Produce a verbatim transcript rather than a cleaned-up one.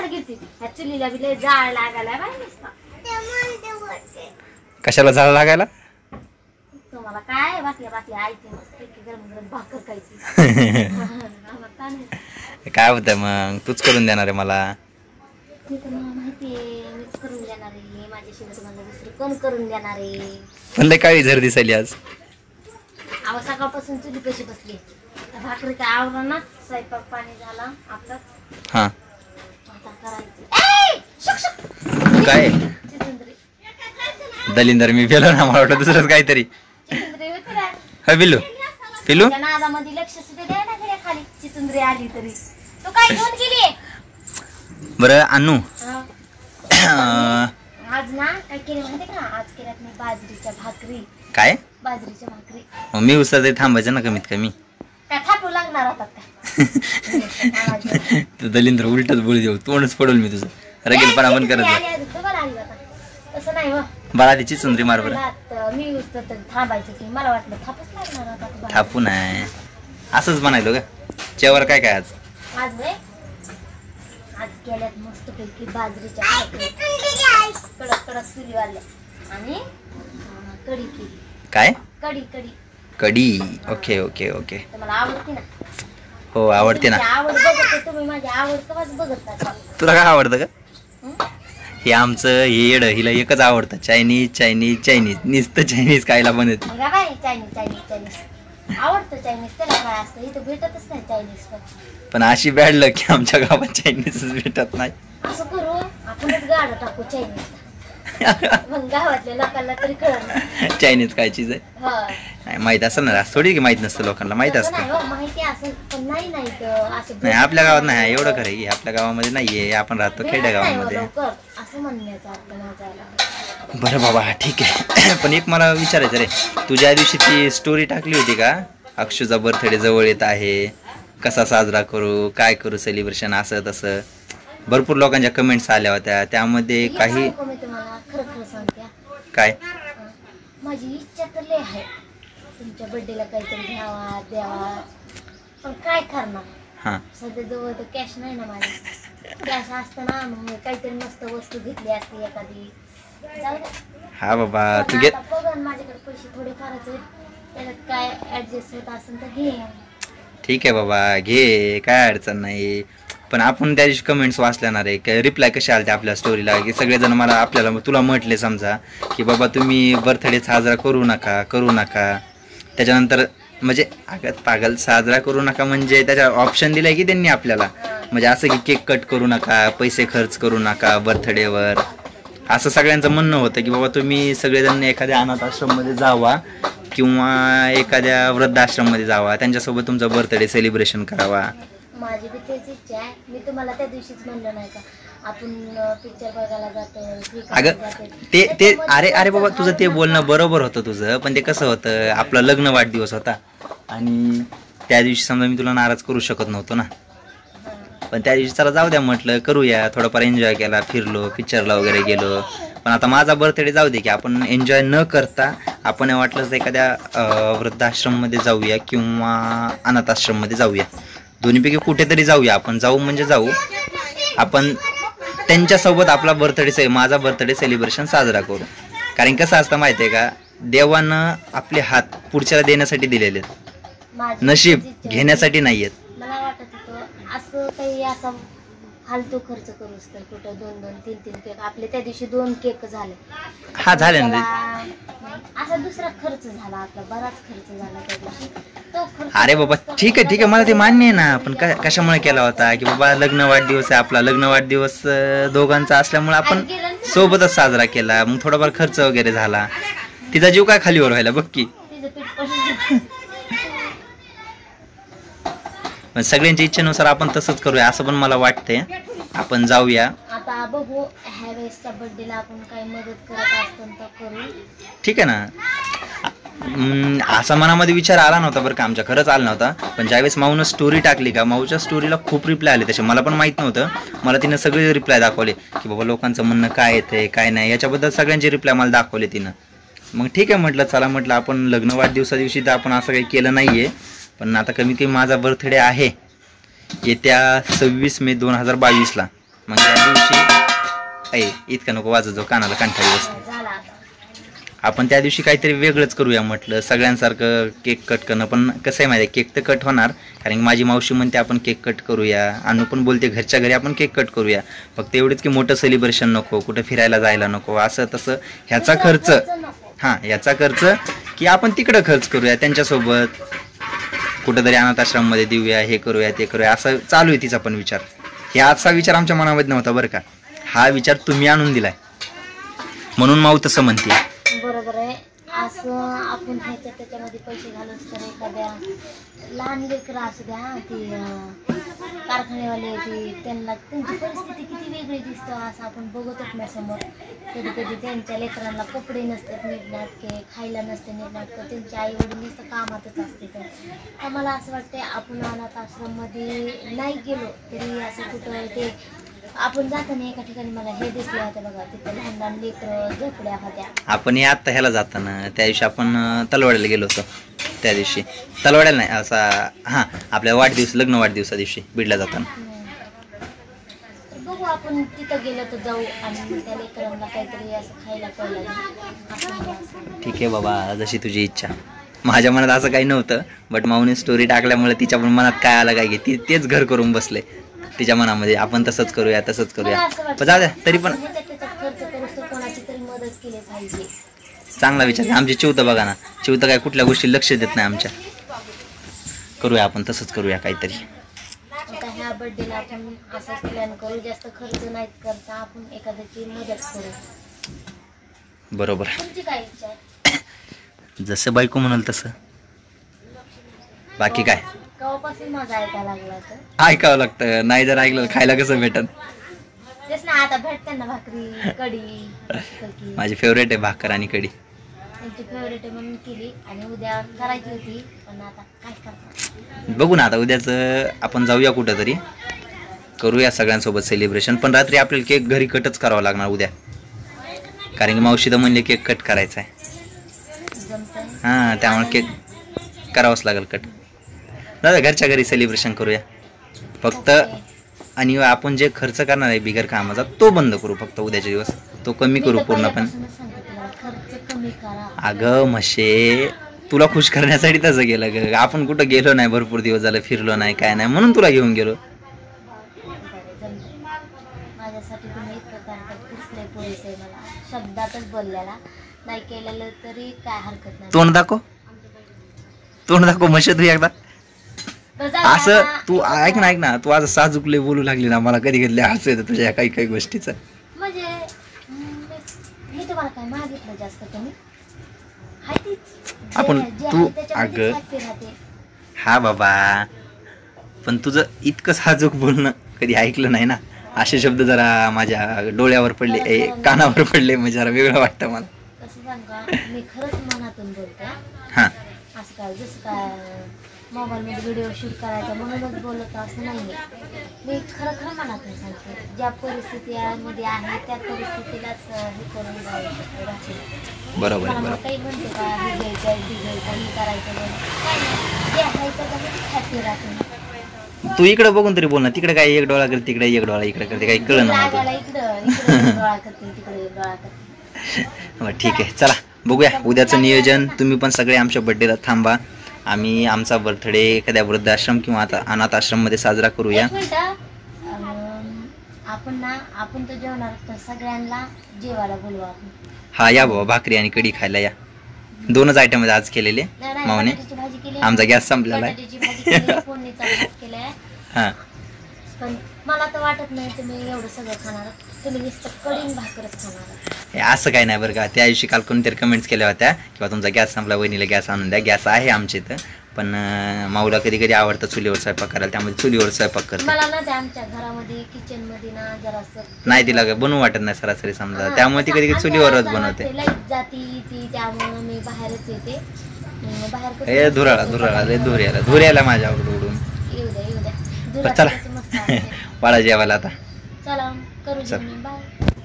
गेली ह्या चुलीला बी लय जाळ लागायला बाई. कशाला झाड लागायला? तुम्हाला काय बाटल्या बाटल्या आयते मस्त गरम गरम भाकर खायची. काय होतं मग तूच करून देणार आहे मला? ते तर मला माहितीये मीच करून देणार आहे. माझ्याशिवाय तुम्हाला दुसरी कोण करून देणार आहे? पण लय काळी झर दिसायली आज. अहो सकाळपासून चुली कशी बसली भाकरी काय आवडला ना. स्वयंपाक पाणी झाला आपला. हा आता करायचं काय चिचुंदरी. दलिंदर मी पेलो ना, मला वाटलं दुसरंच काहीतरी. चिचुंदरी होती ना. हा पिल्लू पिल्लू त्या नादामध्ये लक्ष सुद्धा द्या ना घरी खाली. चिचुंदरी आली तरी तू काय घेऊन गेली? बरं आणू आज ना काय केलं माहिती का? आज केल्यात मी बाजरीच्या भाकरी. काय बाजरीच्या भाकरी? मग मी उचला तरी थांबायचं ना कमीत कमी. त्या थापू लागणार होतात का? तू दलिंद्र उलटच बोल देऊ, तोंडच पडल मी तुझं. रगेलपणा पण करत जा. तसं नाही हो. बाळा तिची चुंदरी मार बरं. मी उचलत थांबायचं की मला वाटलं थापच लागणार होता. थापू नाही असंच म्हणायलो का? जेवायला काय काय आज? आज व्हय? आज केल्यात मस्त पैकी बाजरीच्या भाकरी कडक कडक चुलीवाल्या आणि कढी केली. काय? कढी कढी कढी. Okay okay okay. मला आवडते ना. हो आवडते ना. आवड बघत तुम्ही माझी आवड कवाच बघत नाही. तुला काय आवडतं का? हे आमचं हे येड हिला एकच आवडतं, चायनीज चायनीज चायनीज. नुसतं चायनीज खायला बनत. काय चायनीज चायनीज चायनीज आवडतं. चायनीज त्याला काय असतं इथं भेटतच नाही चायनीज. पण अशी बॅड लक की आमच्या गावात चायनीजच भेटत नाही. असं करू आपणच गाडं टाकू चायनीज. मग गावातल्या लोकांना तरी कळलं चायनीज काय चीज आहे. नाही माहित असेल ना, थोडी की माहित नसतं लोकांना. माहित असतं माहिती असेल पण नाही नाही असं नाही. आपल्या गावात नाही एवढं खरं आहे. आपल्या गावामध्ये नाहीये. आपण राहतो खेड्या गावामध्ये. असं म्हणण्याचं आपल्याला. बरं बाबा ठीक आहे. पण एक मला विचारायचं रे, तू ज्या दिवशी ती स्टोरी टाकली होती का अक्षूचा बर्थडे जवळ येत आहे, कसा साजरा करू, काय करू सेलिब्रेशन, असं तसं भरपूर लोकांच्या कमेंट्स आल्या होत्या. त्यामध्ये काही खरं खरं सांगते काय माझी इच्छा तर लय आहे तुमच्या बर्थडेला काहीतरी घ्यावा द्यावा, पण काय करणार. हां सध्या जवळ तर कॅश नाही ना माझ्या. कॅश असतं ना मग काहीतरी मस्त वस्तू घेतली असती एखादी. हा बाबा तू घे. बघ माझ्याकडे पैसे थोडे फारच आहेत, त्याच्यात काय ऍडजस्ट होत असेल तर घे. ठीक आहे बाबा घे, काय अडचण नाही. पण आपण त्या दिवशी कमेंट्स वाचल्याणार आहे, रिप्लाय कसे आले आपल्या स्टोरीला की सगळेजण मला आपल्याला तुला म्हटले समजा की बाबा तुम्ही बर्थडे साजरा करू नका करू नका. त्याच्यानंतर म्हणजे अगं पागल साजरा करू नका म्हणजे त्याच्या ऑप्शन दिलाय की त्यांनी आपल्याला, म्हणजे असं की केक कट करू नका, पैसे खर्च करू नका बर्थडेवर, असं सगळ्यांचं म्हणणं होतं की बाबा तुम्ही सगळेजण एखाद्या अनाथ आश्रममध्ये जावा किंवा एखाद्या वृद्धाश्रममध्ये जावा, त्यांच्यासोबत तुमचा बर्थडे सेलिब्रेशन करावा. माझी बी तेच इच्छा आहे. मी तुम्हाला त्या दिवशीच म्हणलं नाही का आपण पिक्चर बघायला जातो. अगं ते ते अरे अरे बाबा तुझं ते बोलणं बरोबर होतं तुझं, पण ते कसं होतं आपलं लग्न वाढदिवस होता आणि त्या दिवशी समजा मी तुला नाराज करू शकत नव्हतो ना. पण त्या दिवशी चला जाऊ द्या म्हटलं करूया, थोडंफार एन्जॉय केला, फिरलो, पिक्चरला वगैरे गेलो. पण आता माझा बर्थडे जाऊ दे की आपण एन्जॉय न करता आपण वाटलं तर एखाद्या वृद्धाश्रममध्ये जाऊया किंवा अनाथ आश्रममध्ये जाऊया, दोन्हीपैकी कुठेतरी जाऊया. आपण जाऊ म्हणजे जाऊ, आपण त्यांच्यासोबत आपला बर्थडे से माझा बर्थडे सेलिब्रेशन साजरा करू. कारण कसं असतं माहिती आहे का, देवानं आपले हात पुढच्याला देण्यासाठी दिलेले आहेत, नशीब घेण्यासाठी नाही आहेत. मला वाटत होतं असं काही असा फालतू खर्च करूच तर कुठं दोन दोन तीन तीन केक आपले त्या दिवशी दोन केक झाले. हा झाले ना असा दुसरा खर्च झाला आपला, बराच खर्च झाला त्या दिवशी. अरे बाबा ठीक आहे ठीक आहे मला ते मान्य आहे ना, पण कशामुळे केला होता की बाबा लग्न वाढदिवस आहे आपला, लग्न वाढदिवस दोघांचा असल्यामुळे आपण सोबतच साजरा केला, मग थोडाफार खर्च वगैरे झाला. तिचा जीव काय खालीवर व्हायला बघ की. पण सगळ्यांच्या इच्छेनुसार आपण तसंच करूया असं पण मला वाटतंय. आपण जाऊया आता बघू ह्या वेळेसच्या बर्थडेला आपण काय मदत करत असतो तर करू. ठीक आहे ना. असा मनामध्ये विचार आला नव्हता बरं का आमच्या, खरंच आला नव्हता. पण ज्यावेळेस माऊनं स्टोरी टाकली का माऊच्या स्टोरीला खूप रिप्लाय आले तसे, मला पण माहीत नव्हतं. मला तिनं सगळे रिप्लाय दाखवले की बाबा लोकांचं म्हणणं काय येतंय काय नाही याच्याबद्दल सगळ्यांचे रिप्लाय मला दाखवले तिनं. मग ठीक आहे म्हटलं चला म्हटलं आपण लग्न वाढदिवसा दिवशी तर आपण असं काही केलं नाही आहे, पण आता कमीत कमी माझा बर्थडे आहे येत्या सव्वीस मे दोन हजार बावीसला. मग त्या दिवशी ऐ इतकं नको वाजत जो कानाला कंठाळी बसते. झाला आता. आपण त्या दिवशी काहीतरी वेगळंच करूया म्हटलं, सगळ्यांसारखं केक कट करणं. पण कसं आहे माहिती आहे, केक तर कट होणार, कारण की माझी मावशी म्हणते आपण केक कट करूया, अनु पण बोलते घरच्या घरी आपण केक कट करूया. फक्त एवढंच की मोठं सेलिब्रेशन नको, कुठं फिरायला जायला नको, असं तसं. ह्याचा खर्च हां ह्याचा खर्च की आपण तिकडं खर्च करूया त्यांच्यासोबत, कुठंतरी अनाथ आश्रममध्ये देऊया, हे करूया ते करूया, असं चालू आहे तिचा पण विचार. हे आजचा विचार आमच्या मनामध्ये नव्हता बरं का, हा विचार तुम्ही आणून दिलाय म्हणून माऊ तसं म्हणते. बरोबर आहे. असं आपण ह्याच्या त्याच्यामध्ये पैसे घालूच तर एखाद्या लहान लेकरं असू द्या, ती कारखानेवाले ती त्यांना त्यांची परिस्थिती किती वेगळी दिसतं असं आपण बघतच नाही समोर. कधी कधी त्यांच्या लेकरांना कपडे नसतात नीटनाटके, खायला नसते नीटनाटकं, त्यांचे आई वडील नुसतं कामातच असते. तर मला असं वाटतं आपण अनाथ आश्रममध्ये नाही गेलो तरी असं कुठं ते आपण जाताना एका ठिकाणी मला हे दिसलं होतं बघा, तिथं लहान लहान लेकरं झोपड्या होत्या. आपण या आत्ता ह्याला जाताना त्या दिवशी आपण तलवाड्याला गेलो होतो, त्या दिवशी तलवाड्याला नाही असा हां आपल्या वाढदिवस लग्न वाढदिवसा दिवशी बीडला जाताना. बघू आपण तिथं गेलो तर जाऊ आणि त्या लेकरांना काहीतरी असं खायला पाहिलं असं. ठीक आहे बाबा, जशी तुझी इच्छा. माझ्या मनात असं काही नव्हतं, बट माऊने स्टोरी टाकल्यामुळे तिच्या पण मनात काय आलं काय की ती तेच घर करून बसले तिच्या मनामध्ये, आपण तसंच करूया तसंच करूया. पण जाऊ द्या, तरी पण खर्च करू तर कोणाची तरी मदत केली पाहिजे. चांगला विचार. आमची चिवतं बघा ना, चिवतं काय कुठल्या गोष्टी लक्ष देत नाही आमच्या. करूया आपण तसंच करूया काहीतरी. आता ह्या बर्थडेला आपण असंच प्लॅन करू, जास्त खर्च नाही करता आपण एखाद्याची मदत करू. बरोबर. तुमची काय इच्छा आहे? जसं बायको म्हणाल तसं, बाकी काय केव्हापासून माझा ऐकायला लागला तर ऐकावं लागतं, नाही जर ऐकलं खायला कसं भेटन. तेच ना, आता भेटते ना भाकरी कढी. माझी फेवरेट आहे भाकर आणि कढी. त्यांची फेवरेट आहे म्हणून केली आणि उद्या करायची होती पण आता काय करणार. बघू ना, आता उद्याच आपण जाऊया कुठं तरी, करूया सगळ्यांसोबत सेलिब्रेशन. पण रात्री आपल्याला केक घरी कटच करावा लागणार उद्या, कारण की मावशी तर म्हणले केक कट करायचा आहे. हां त्यामुळे केक करावंच लागेल कट. दादा घरच्या घरी सेलिब्रेशन करूया फक्त, आणि आपण जे खर्च करणार आहे बिगर कामाचा तो बंद करू फक्त उद्याचे दिवस, तो कमी करू पूर्णपणे. अगं म्हशे, तुला खुश करण्यासाठी तसं गेलं ग, आपण कुठं गेलो नाही, भरपूर दिवस झालं फिरलो नाही काय नाही, म्हणून तुला घेऊन गेलो. माझ्यासाठी तुम्ही मला शब्दातच बोललेला, नाही केलेलं तरी काय हरकत नाही. तोंड दाखव, तोंड दाखव म्हशे तू एकदा. असं तू ऐक ना ऐक ना तू आज साजूकले बोलू लागली ना, मला कधी कधी हसू येतं तुझ्या काही काही गोष्टीचं. म्हणजे मी तुम्हाला काय मागितलं जास्त कमी आपण तू अगं हा बाबा, पण तुझं इतकं साजूक बोलणं कधी ऐकलं नाही ना. असे शब्द जरा माझ्या डोळ्यावर पडले, कानावर पडले, म्हणजे जरा वेगळं वाटतं मला. कसं सांगा, मी खरंच मनातून बोलते. हां असं काय जसं काय मोबाईलमध्ये व्हिडिओ शूट करायचा म्हणूनच बोलत असं नाही आहे. मी खरं खरं मनातून सांगते, ज्या परिस्थितीमध्ये आहे त्या परिस्थितीलाच हे करून जाऊ. बरोबर मला काही म्हणते का हे घ्यायचं आहे, हे घ्यायचं, हे करायचं, काय नाही, जे आहे त्याच्यामध्ये हॅपी राहते. तू इकडे बघून तरी बोल ना, तिकडे काय एक डोळा करते, तिकडे एक डोळा इकडे करते, काही कळलं ना. इकडं इकडे डोळा करते, तिकडे डोळा करते. ठीक आहे, चला बघूया उद्याचं नियोजन. तुम्ही पण सगळे आमच्या बर्थडेला थांबा. आम्ही आमचा बर्थडे एखाद्या वृद्धाश्रम किंवा आता अनाथ आश्रम मध्ये साजरा करूया. आपण ना आपण तर जेवणार तर सगळ्यांना जेवायला बोलवू आपण. हा या बाबा, भाकरी आणि कढी खायला या. दोनच आयटम मध्ये आज केलेले मावने. आमचा गॅस संपलेला आहे. हा पण मला तर वाटत नाही तुम्ही एवढं सगळं खाणार, तुम्ही नुसतं कढी भाकरच खाणार. असं काही नाही बरं का. त्या दिवशी काल कोणतरी कमेंट्स केल्या होत्या किंवा तुमचा गॅस संपला, वहिनीला गॅस आणून द्या. गॅस आहे आमच्या इथं, पण माऊला कधी कधी आवडतं चुलीवर स्वयंपाक करायला, त्यामुळे चुलीवर स्वयंपाक करतो. मला ना आमच्या घरामध्ये किचन मध्ये ना जरा नाही तिला बनवू वाटत नाही सरासरी समजा, त्यामुळे ती कधी कधी चुलीवरच बनवते. लाईट जाती ती, त्यामुळे मी बाहेरच येते. बाहेर हे धुराळा धुराळा लय धुर यायला धुर यायला माझ्या उडून. येऊ द्या येऊ द्या. चला वाडा जेवायला आता. चला करू, बाय.